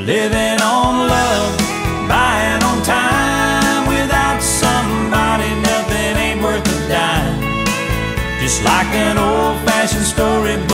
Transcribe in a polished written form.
living on love, buying on time. Without somebody, nothing ain't worth a dime. Just like an old-fashioned storybook.